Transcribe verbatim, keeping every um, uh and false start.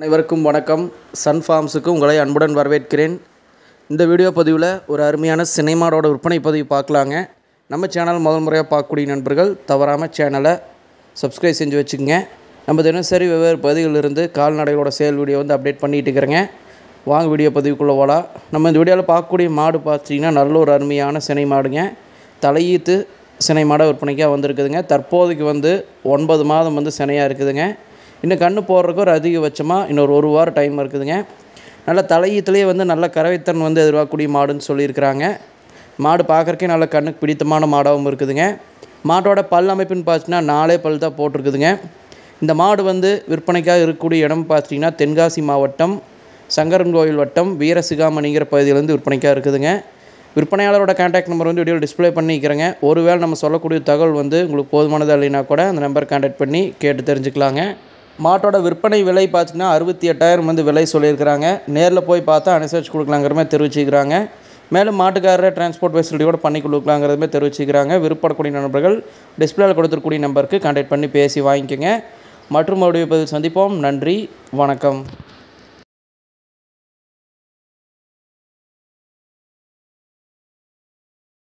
அனைவருக்கும் வணக்கம். சன் ஃபார்ம்ஸுக்கு உங்களை அன்புடன் வரவேற்கிறேன். இந்த வீடியோ பதிவில் ஒரு அருமையான சினை மாடோட விற்பனை பதிவு பார்க்கலாங்க. நம்ம சேனல் முதல் முறையாக பார்க்கக்கூடிய நண்பர்கள் தவறாமல் சேனலை சப்ஸ்கிரைப் செஞ்சு வச்சுக்கோங்க. நம்ம தினசரி வெவ்வேறு பகுதிகளிலிருந்து கால்நடைகளோட சேல் வீடியோ வந்து அப்டேட் பண்ணிகிட்டு இருக்கிறேங்க. வாங்க வீடியோ பதிவுக்குள்ளே போகலாம். நம்ம இந்த வீடியோவில் பார்க்கக்கூடிய மாடு பார்த்திங்கன்னா நல்ல ஒரு அருமையான சினை மாடுங்க. தலையீத்து சினை மாடை விற்பனைக்காக வந்துருக்குதுங்க. தற்போதைக்கு வந்து ஒன்பது மாதம் வந்து சினையாக இருக்குதுங்க. இன்னும் கன்று போடுறதுக்கு ஒரு அதிகபட்சமாக இன்னொரு ஒரு வாரம் டைம் இருக்குதுங்க. நல்ல தலையீத்துலேயே வந்து நல்ல கறவைத்தன் வந்து எதிர்பார்க்கக்கூடிய மாடுன்னு சொல்லியிருக்கிறாங்க. மாடு பார்க்குறக்கே நல்ல கண்ணுக்கு பிடித்தமான மாடாகவும் இருக்குதுங்க. மாட்டோட பல் அமைப்புன்னு பார்த்தீங்கன்னா நாலே பல் தான் போட்டிருக்குதுங்க. இந்த மாடு வந்து விற்பனைக்காக இருக்கக்கூடிய இடம் பார்த்திங்கன்னா தென்காசி மாவட்டம் சங்கரன்கோவில் வட்டம் வீரசிகாமணிங்கிற பகுதியிலேருந்து விற்பனைக்காக இருக்குதுங்க. விற்பனையாளரோட கான்டாக்ட் நம்பர் வந்து வீடியோவில் டிஸ்பிளே பண்ணிக்கிறேங்க. ஒருவேளை நம்ம சொல்லக்கூடிய தகவல் வந்து உங்களுக்கு போதுமானதாக இல்லைன்னா கூட அந்த நம்பர் கான்டாக்ட் பண்ணி கேட்டு தெரிஞ்சுக்கலாங்க. மாட்டோட விற்பனை விலை பார்த்திங்கன்னா அறுபத்தி எட்டாயிரம் வந்து விலை சொல்லியிருக்கிறாங்க. நேரில் போய் பார்த்தா அனுசரித்து கொடுக்கலாங்கிற மாதிரி தெரிவிச்சுக்கிறாங்க. மேலும் மாட்டுக்காரரை டிரான்ஸ்போர்ட் ஃபெசிலிட்டியோட பண்ணி கொடுக்கலாங்கிறதுமே தெரிவிச்சுக்கிறாங்க. விருப்பப்படக்கூடிய நண்பர்கள் டிஸ்பிளேயில் கொடுத்துருக்கூடிய நம்பருக்கு கான்டாக்ட் பண்ணி பேசி வாங்கிக்கோங்க. மற்றும் மறுபடியும் பதில் சந்திப்போம். நன்றி, வணக்கம்.